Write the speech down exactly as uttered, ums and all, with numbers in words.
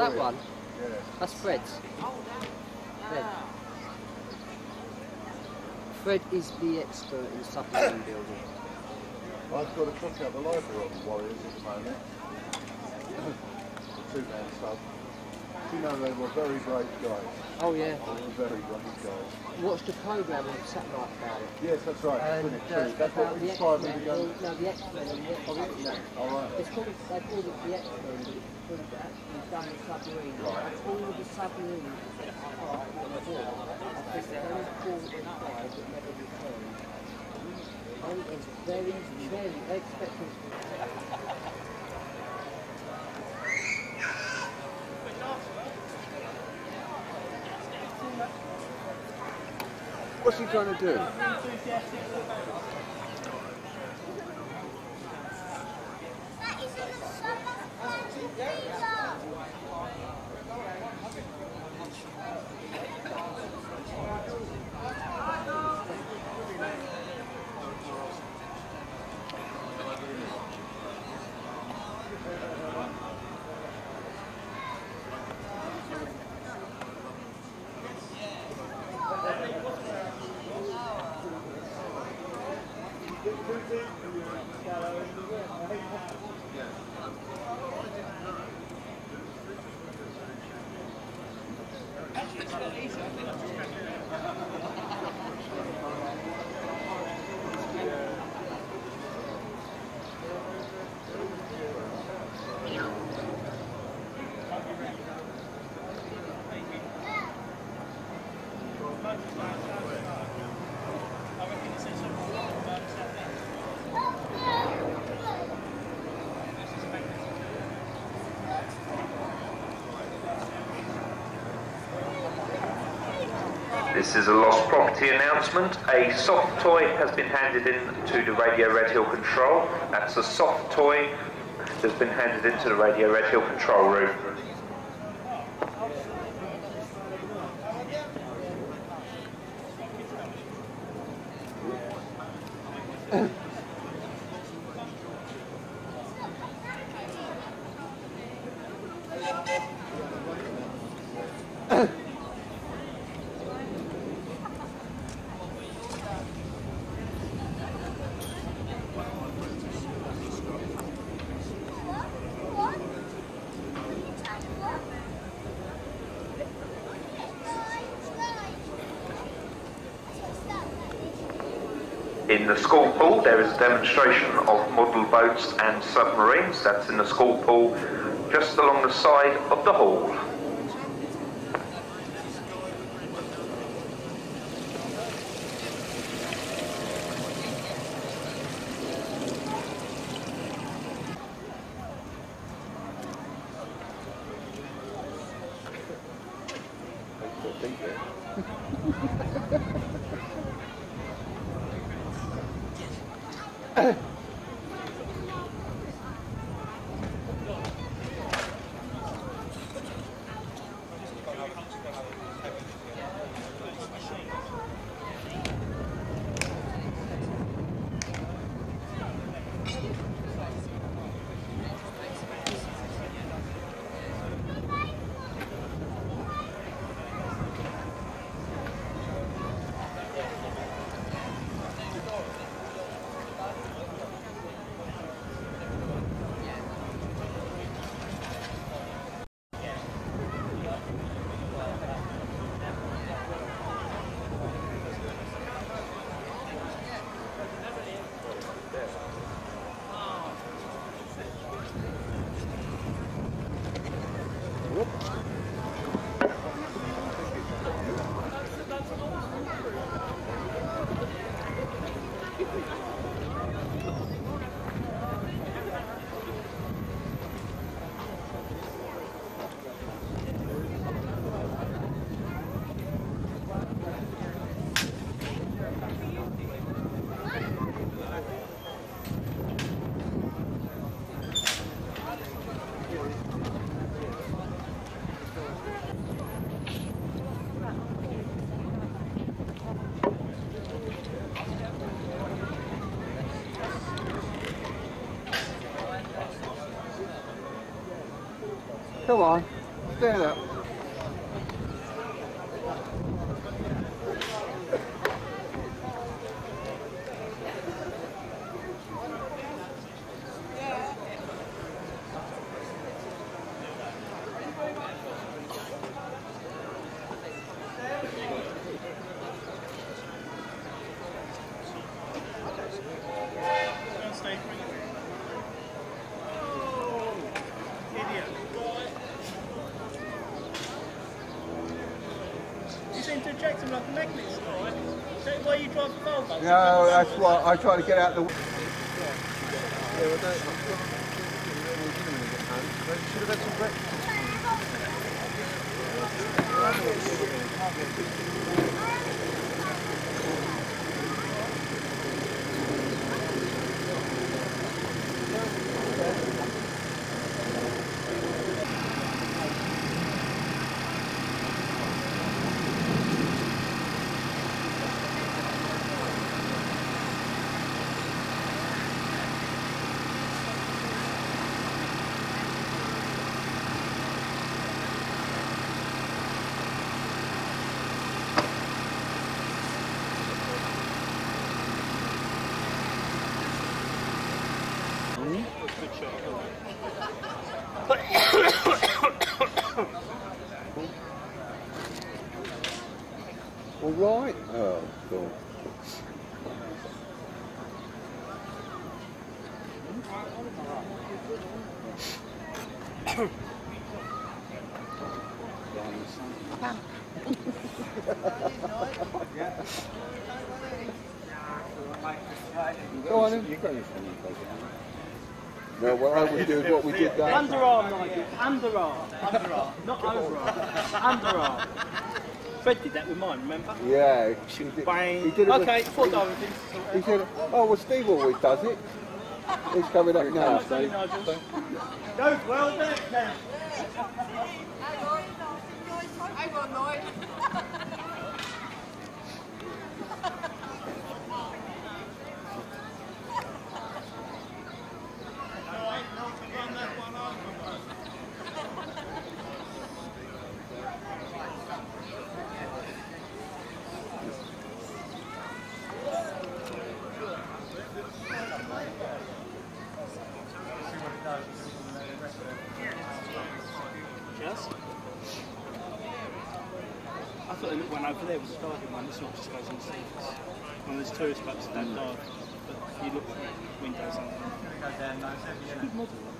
that one? Yeah. That's Fred's. Fred. Fred is the expert in submarine building. I've got a copy of the library on Warriors at the moment. The two-man sub. You know, they were very brave guys. Oh yeah. They were very brave guys. Watched a programme on satellite about it. Yes, that's right. And That's, uh, that's what about the inspired me to X-Men. go. No, the X-Men and the Oh, the X-Men. X-Men. All right. It's called, they called it the X-Men, but it's because it's actually done the submarine. Right. It's all of the submarines that are part of the war. I think there was four and five that never returned. And it's very, very expected. What's he trying to do? This is a lost property announcement. A soft toy has been handed in to the Radio Red Hill Control. That's a soft toy that's been handed into the Radio Red Hill Control room. In the school pool, there is a demonstration of model boats and submarines. That's in the school pool, just along the side of the hall. Come on. Stand up. Inject him like a magnet, right? Is that why you drive a Volvo? No, that's why I try to get out the. Yeah, well, don't. Should have had some breakfast. All right. Oh, cool. Go on in. You got your phone. No, what I would do is what we did that. Underarm, Nigel. Underarm. Underarm. Not overarm. Underarm. Fred did that with mine, remember? Yeah. He did, Bang. he did it okay, with, foot over. He said, oh, well, Steve always does it. He's coming up now, Steve. Go well there, Ken. I got annoyed. Yes? I thought the one over there was a diving one. This one just goes on the seats. One of those tourist boats that don't dive. But you look through windows on them. It's a good model.